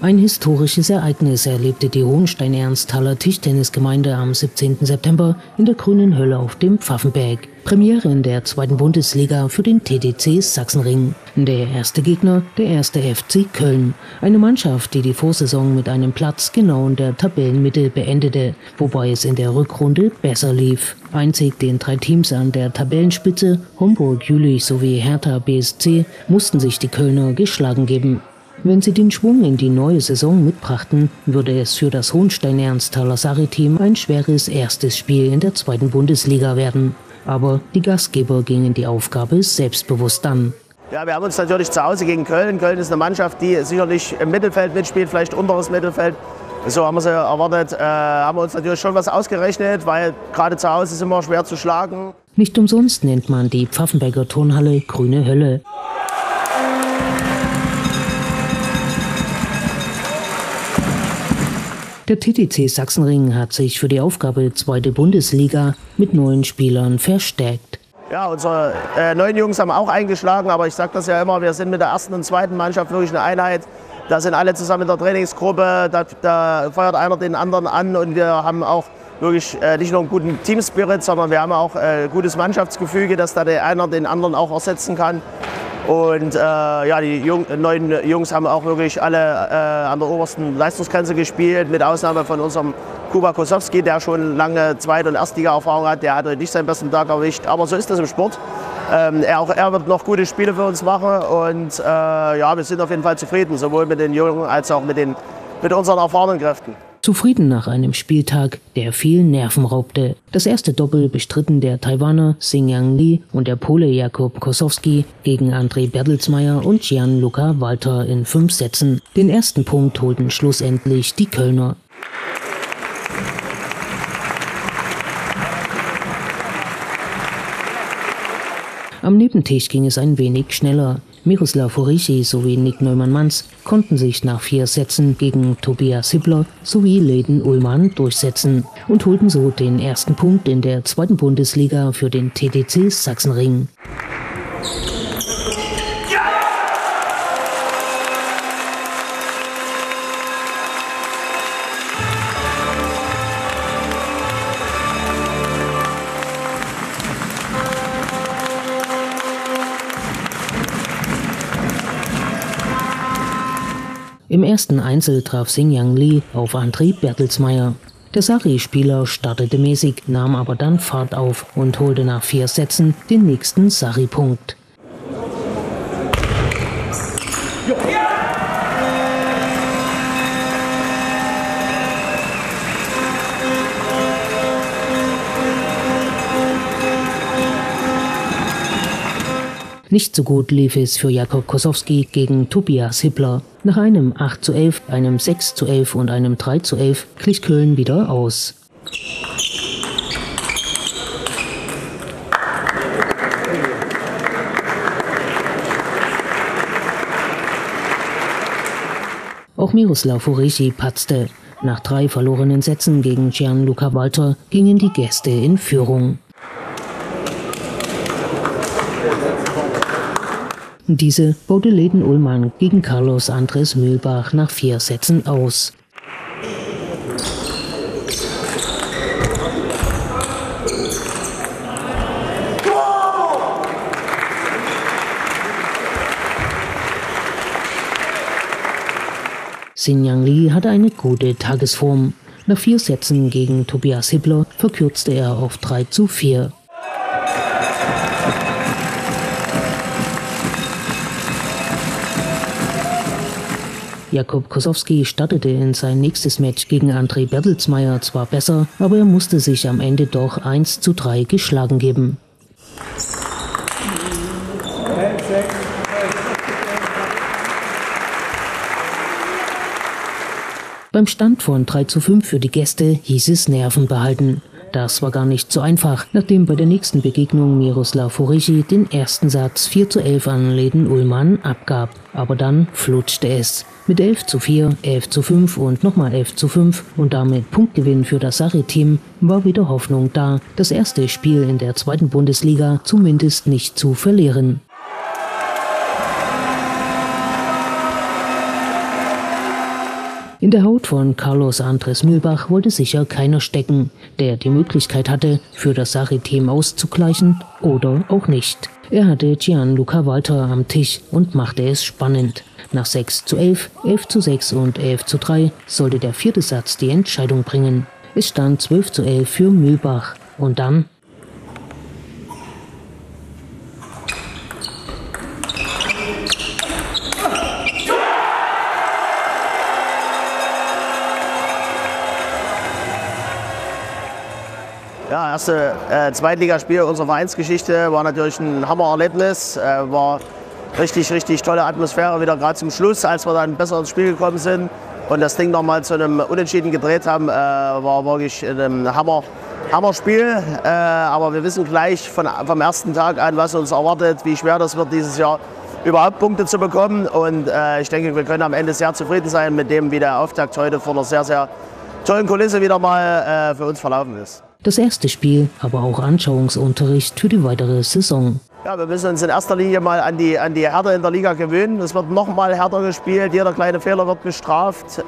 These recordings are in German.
Ein historisches Ereignis erlebte die Hohenstein-Ernsthaler Tischtennisgemeinde am 17. September in der Grünen Hölle auf dem Pfaffenberg. Premiere in der 2. Bundesliga für den TTC Sachsenring. Der erste Gegner, der 1. FC Köln. Eine Mannschaft, die die Vorsaison mit einem Platz genau in der Tabellenmitte beendete, wobei es in der Rückrunde besser lief. Einzig den 3 Teams an der Tabellenspitze, Homburg, Jülich sowie Hertha BSC, mussten sich die Kölner geschlagen geben. Wenn sie den Schwung in die neue Saison mitbrachten, würde es für das Hohenstein-Ernsthaler Sarri-Team ein schweres erstes Spiel in der 2. Bundesliga werden. Aber die Gastgeber gingen die Aufgabe selbstbewusst an. Ja, wir haben uns natürlich zu Hause gegen Köln. Köln ist eine Mannschaft, die sicherlich im Mittelfeld mitspielt, vielleicht unteres Mittelfeld. So haben wir sie erwartet. Haben wir uns natürlich schon was ausgerechnet, weil gerade zu Hause ist immer schwer zu schlagen. Nicht umsonst nennt man die Pfaffenberger Turnhalle Grüne Hölle. Der TTC Sachsenring hat sich für die Aufgabe 2. Bundesliga mit 9 Spielern verstärkt. Ja, unsere 9 Jungs haben auch eingeschlagen, aber ich sage das ja immer, wir sind mit der 1. und 2. Mannschaft wirklich eine Einheit. Da sind alle zusammen in der Trainingsgruppe, da feuert einer den anderen an und wir haben auch wirklich nicht nur einen guten Teamspirit, sondern wir haben auch gutes Mannschaftsgefüge, dass da der einer den anderen auch ersetzen kann. Und ja, die 9 Jungs haben auch wirklich alle an der obersten Leistungsgrenze gespielt, mit Ausnahme von unserem Kuba Kosowski, der schon lange Zweit- und Erstliga-Erfahrung hat. Der hatte nicht seinen besten Tag erwischt, aber so ist das im Sport. Er wird noch gute Spiele für uns machen und ja, wir sind auf jeden Fall zufrieden, sowohl mit den Jungen als auch mit unseren erfahrenen Kräften. Zufrieden nach einem Spieltag, der viel Nerven raubte. Das erste Doppel bestritten der Taiwaner Xingyang Li und der Pole Jakub Kosowski gegen André Bertelsmeier und Gianluca Walter in 5 Sätzen. Den ersten Punkt holten schlussendlich die Kölner. Am Nebentisch ging es ein wenig schneller. Miroslav Horici sowie Nick Neumann-Manz konnten sich nach 4 Sätzen gegen Tobias Hippler sowie Leyden Ullmann durchsetzen und holten so den ersten Punkt in der 2. Bundesliga für den TTC Sachsenring. Im ersten Einzel traf Xingyang Li auf André Bertelsmeier. Der Sarri-Spieler startete mäßig, nahm aber dann Fahrt auf und holte nach 4 Sätzen den nächsten Sarri-Punkt. Nicht so gut lief es für Jakub Kosowski gegen Tobias Hippler. Nach einem 8:11, einem 6:11 und einem 3:11 glich Köln wieder aus. Auch Miroslav Horici patzte. Nach 3 verlorenen Sätzen gegen Gianluca Walter gingen die Gäste in Führung. Diese baute Leyden Ullmann gegen Carlos Andres Mühlbach nach 4 Sätzen aus. Xingyang Li hatte eine gute Tagesform. Nach 4 Sätzen gegen Tobias Hippler verkürzte er auf 3:4. Jakub Kosowski startete in sein nächstes Match gegen André Bertelsmeier zwar besser, aber er musste sich am Ende doch 1:3 geschlagen geben. Beim Stand von 3:5 für die Gäste hieß es Nerven behalten. Das war gar nicht so einfach, nachdem bei der nächsten Begegnung Miroslav Horici den ersten Satz 4:11 an Leyden Ullmann abgab. Aber dann flutschte es. Mit 11:4, 11:5 und nochmal 11:5 und damit Punktgewinn für das Sarri-Team war wieder Hoffnung da, das erste Spiel in der 2. Bundesliga zumindest nicht zu verlieren. In der Haut von Carlos Andres Mühlbach wollte sicher keiner stecken, der die Möglichkeit hatte, für das Sarri-Team auszugleichen oder auch nicht. Er hatte Gianluca Walter am Tisch und machte es spannend. Nach 6:11, 11:6 und 11:3 sollte der vierte Satz die Entscheidung bringen. Es stand 12:11 für Mühlbach. Und dann... Ja, erste Zweitligaspiel unserer Vereinsgeschichte war natürlich ein Hammererlebnis. War richtig tolle Atmosphäre wieder gerade zum Schluss, als wir dann besser ins Spiel gekommen sind und das Ding nochmal zu einem Unentschieden gedreht haben, war wirklich ein Hammerspiel. Aber wir wissen gleich vom ersten Tag an, was uns erwartet, wie schwer das wird dieses Jahr überhaupt Punkte zu bekommen. Und ich denke, wir können am Ende sehr zufrieden sein mit dem, wie der Auftakt heute vor einer sehr tollen Kulisse wieder mal für uns verlaufen ist. Das erste Spiel, aber auch Anschauungsunterricht für die weitere Saison. Ja, wir müssen uns in erster Linie mal an die Härte in der Liga gewöhnen. Es wird noch mal härter gespielt, jeder kleine Fehler wird bestraft.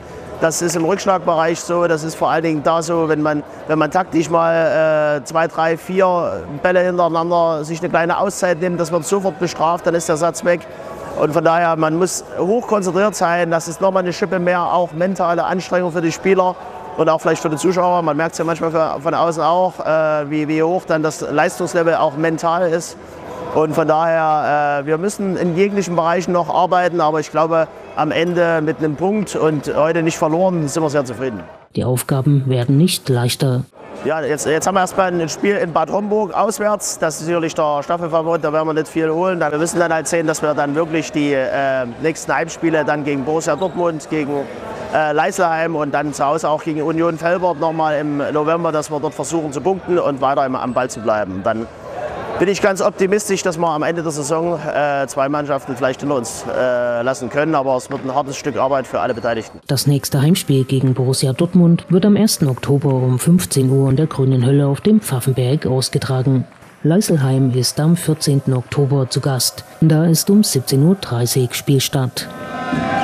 Das ist im Rückschlagbereich so, das ist vor allen Dingen da so, wenn man taktisch mal 2, 3, 4 Bälle hintereinander sich eine kleine Auszeit nimmt, das wird sofort bestraft, dann ist der Satz weg. Und von daher, man muss hoch konzentriert sein, das ist nochmal eine Schippe mehr, auch mentale Anstrengung für die Spieler. Und auch vielleicht für die Zuschauer, man merkt es ja manchmal von außen auch, wie hoch dann das Leistungslevel auch mental ist. Und von daher, wir müssen in jeglichen Bereichen noch arbeiten, aber ich glaube, am Ende mit einem Punkt und heute nicht verloren, sind wir sehr zufrieden. Die Aufgaben werden nicht leichter. Ja, jetzt haben wir erstmal ein Spiel in Bad Homburg auswärts. Das ist sicherlich der Staffelfavorit, da werden wir nicht viel holen. Wir müssen dann halt sehen, dass wir dann wirklich die nächsten Heimspiele dann gegen Borussia Dortmund, gegen Leiselheim und dann zu Hause auch gegen Union Velbert nochmal im November, dass wir dort versuchen zu punkten und weiter am Ball zu bleiben. Dann bin ich ganz optimistisch, dass wir am Ende der Saison 2 Mannschaften vielleicht hinter uns lassen können, aber es wird ein hartes Stück Arbeit für alle Beteiligten. Das nächste Heimspiel gegen Borussia Dortmund wird am 1. Oktober um 15 Uhr in der Grünen Hölle auf dem Pfaffenberg ausgetragen. Leiselheim ist am 14. Oktober zu Gast. Da ist um 17:30 Uhr Spielstart.